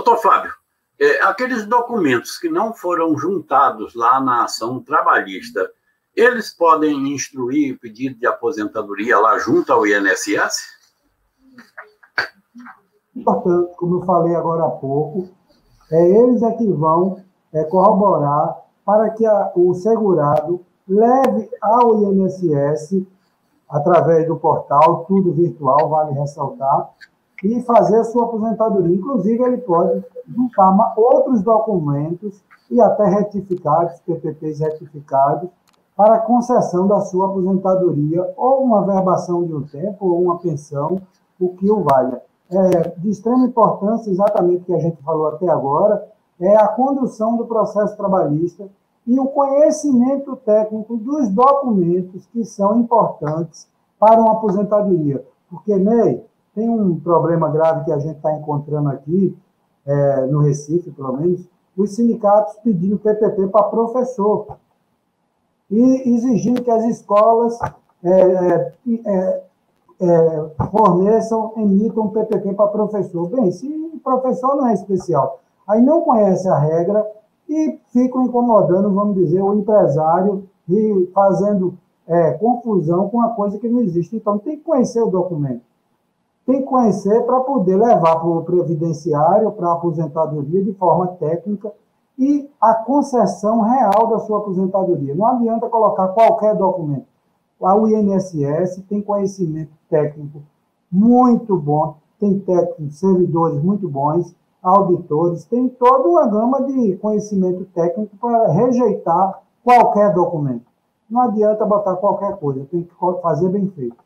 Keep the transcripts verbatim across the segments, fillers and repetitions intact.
Doutor Fábio, é, aqueles documentos que não foram juntados lá na ação trabalhista, eles podem instruir o pedido de aposentadoria lá junto ao I N S S? Importante, como eu falei agora há pouco, é, eles é que vão é, corroborar para que a, o segurado leve ao I N S S, através do portal, tudo virtual, vale ressaltar, e fazer a sua aposentadoria. Inclusive, ele pode juntar outros documentos e até retificados, P P Ps retificados, para a concessão da sua aposentadoria, ou uma verbação de um tempo, ou uma pensão, o que o valha. É, de extrema importância, exatamente o que a gente falou até agora, é a condução do processo trabalhista e o conhecimento técnico dos documentos que são importantes para uma aposentadoria. Porque, Ney, tem um problema grave que a gente está encontrando aqui, é, no Recife, pelo menos, os sindicatos pedindo P P P para professor e exigindo que as escolas é, é, é, é, forneçam, emitam P P P para professor. Bem, se o professor não é especial, aí não conhece a regra e ficam incomodando, vamos dizer, o empresário e fazendo é, confusão com uma coisa que não existe. Então, tem que conhecer o documento. Tem que conhecer para poder levar para o previdenciário, para a aposentadoria de forma técnica e a concessão real da sua aposentadoria. Não adianta colocar qualquer documento. O I N S S tem conhecimento técnico muito bom, tem técnicos, servidores muito bons, auditores, tem toda uma gama de conhecimento técnico para rejeitar qualquer documento. Não adianta botar qualquer coisa, tem que fazer bem feito.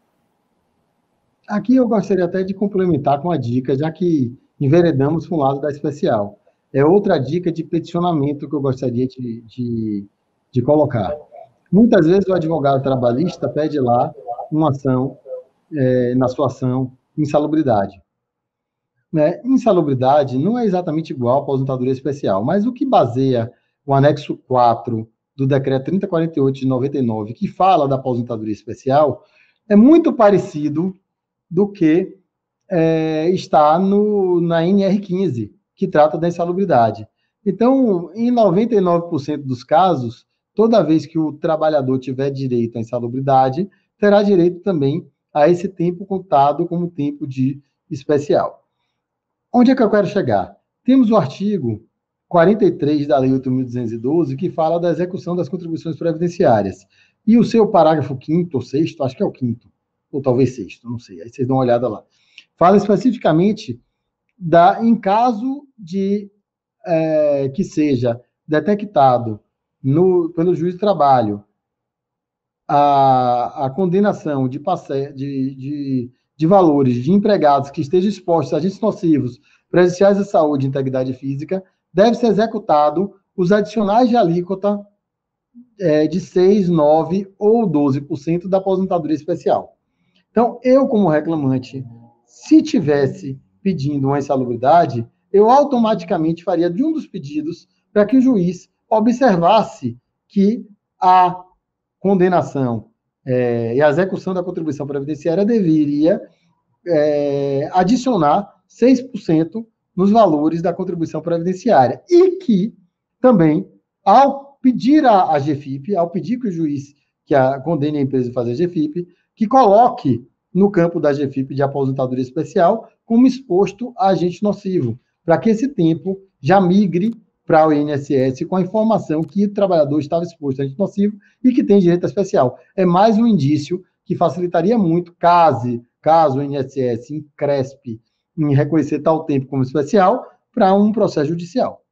Aqui eu gostaria até de complementar com a dica, já que enveredamos para um lado da especial. É outra dica de peticionamento que eu gostaria de, de, de colocar. Muitas vezes o advogado trabalhista pede lá uma ação, é, na sua ação, insalubridade. Né? Insalubridade não é exatamente igual à aposentadoria especial, mas o que baseia o anexo quatro do decreto trinta e quarenta e oito de noventa e nove, que fala da aposentadoria especial, é muito parecido do que é, está no, na N R quinze, que trata da insalubridade. Então, em noventa e nove por cento dos casos, toda vez que o trabalhador tiver direito à insalubridade, terá direito também a esse tempo contado como tempo de especial. Onde é que eu quero chegar? Temos o artigo quarenta e três da Lei oito mil duzentos e doze, que fala da execução das contribuições previdenciárias. E o seu parágrafo quinto ou sexto, acho que é o quinto, ou talvez sexto, não sei, aí vocês dão uma olhada lá. Fala especificamente da, em caso de é, que seja detectado no, pelo juiz de trabalho a, a condenação de, passe, de, de, de valores de empregados que estejam expostos a agentes nocivos, prejudiciais à saúde e integridade física, deve ser executado os adicionais de alíquota é, de seis, nove ou doze por cento da aposentadoria especial. Então, eu, como reclamante, se tivesse pedindo uma insalubridade, eu automaticamente faria de um dos pedidos para que o juiz observasse que a condenação é, e a execução da contribuição previdenciária deveria é, adicionar seis por cento nos valores da contribuição previdenciária. E que, também, ao pedir a, a G F I P, ao pedir que o juiz que a, condene a empresa a fazer a G F I P, que coloque no campo da G F I P de aposentadoria especial como exposto a agente nocivo, para que esse tempo já migre para o I N S S com a informação que o trabalhador estava exposto a agente nocivo e que tem direito a especial. É mais um indício que facilitaria muito, caso, caso o I N S S encrespe em reconhecer tal tempo como especial, para um processo judicial.